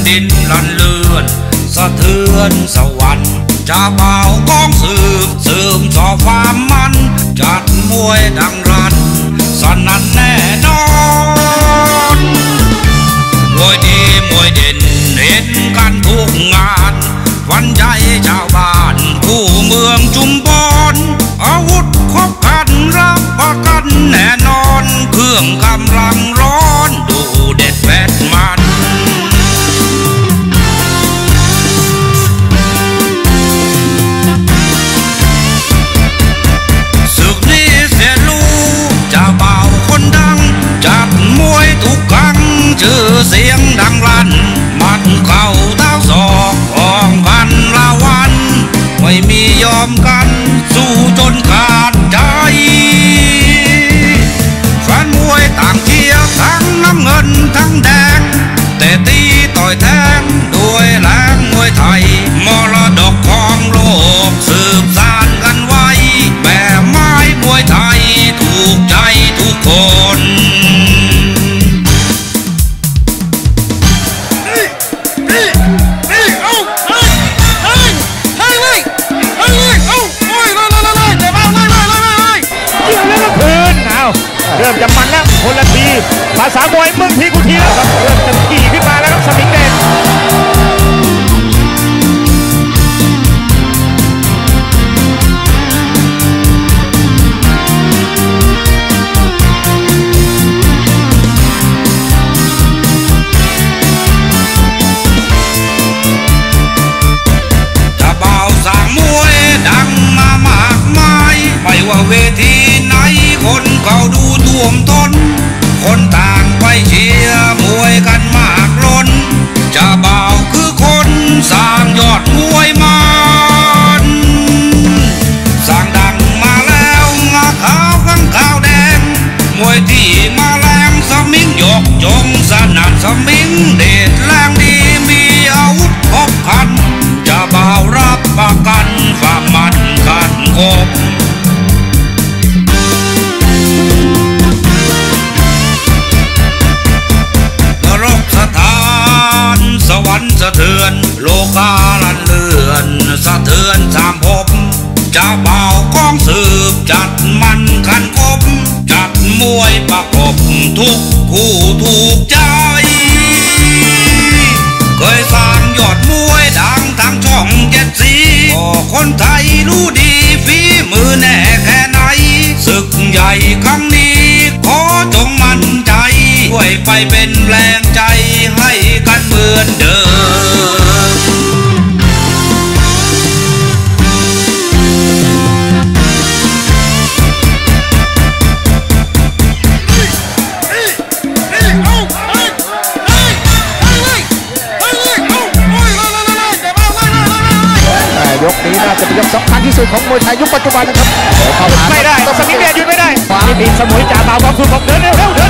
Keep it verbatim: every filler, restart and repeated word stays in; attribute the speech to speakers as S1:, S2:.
S1: ดินลันเลือนสะเทือนสวรรค์จะเบากองสืบสืบสอบความมันจัดมวยดังรันสนั่นแน่นอนมวยดีมวยเด่นเห็นกันทุกงานวันใจชาวบ้านผู้เมืองจุมพรอาวุธครบครันรับประกันแน่นอนเครื่องกำลังร้อนดูเด็ดแผดมันศึกนี้เสียรู้จะเบาคนดังจัดมวยทุกครั้งชื่อเสียงดังลั่นมันเข้าเท้าศอกอองพันละวันไม่มียอมกันสู้จนขาดใจแฟนมวยต่างเชียร์ทั้งน้ำเงินทั้งแดงแต่ตีต่อยแทงด้วยแรงมวยไทยมรดกของโลกสืบสานกันไว้แบบไม้มวยไทยถูกใจทุกคน
S2: เริ่มจะมันแล้วคนละทีภาษามวยมึงทีกูทีแล้วครับเริ่มจะขี่ขึ้นมาแล้วครับสมิงเดช
S1: จะเบาสางมวยดังมามากมายไม่ว่าเวทีไหนคนเขาดูท่วมท้นคนต่างไปเชียร์มวยกันมากล้นจะเบาคือคนสร้างยอดมวยมันสร้างดังมาแล้วงาขาวข้างขาวแดงมวยที่มาแรงสมิงยกจงสนั่นสมิงเด็ดแรงดีมีอาวุธครบครันจะเบารับประกันความมันกันครบสวรรค์สะเทือนโลกาลันเลือนสะเทือนสามภพจะเบากองสืบจัดมันขันคบจัดมวยประกบทุกคู่ถูกใจเคยสร้างยอดมวยดังทางช่องเจ็ดสีก็คนไทยรู้ดีฝีมือแน่แค่ไหนศึกใหญ่ครั้งนี้ขอจงมั่นใจช่วยไปเป็นแรงใจให้กันเหมือนเดิม
S2: ยกนี้น่าจะเป็นยกสำคัญที่สุดของมวยไทยยุคปัจจุบันนะครับไม่ได้สมิงเดชหยุดไม่ได้นี่มีสมุยจ่าเบาความสุขของเดินเร็วเร็ว